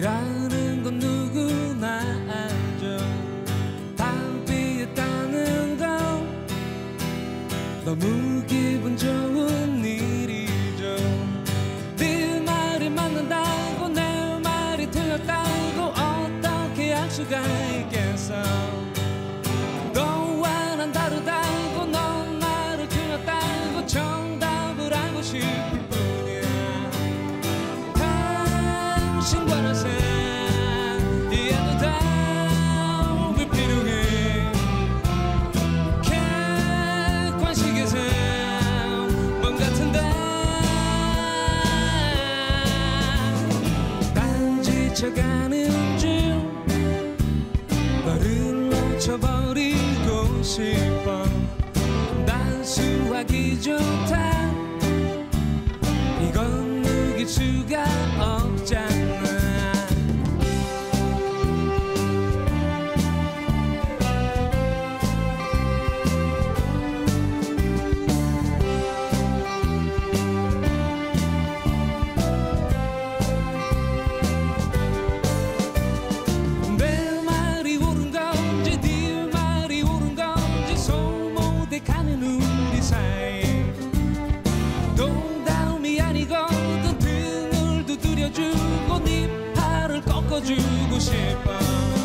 이라는 건 누구나 알죠. 답이었다는 건 너무 기분 좋은 일이죠. 네 말이 맞는다고 내 말이 틀렸다고 어떻게 알 수가 있겠어. 너와 난 다르다고 넌 나를 틀렸다고 정답을 알고 싶을 뿐이야. 당신과 나 사이 이해도 답이 필요해. 객관식에서 몸 같은데 난 지쳐가는 중 너를 놓쳐버리고 싶어. 단수하기 좋다 이건 누길 수가 없잖아. 내 말이 옳은 건지 네 말이 옳은 건지 소모돼가는 우리 사이. 농담이 아니거든 등을 두드려주고 네 팔을 꺾어주고 싶어.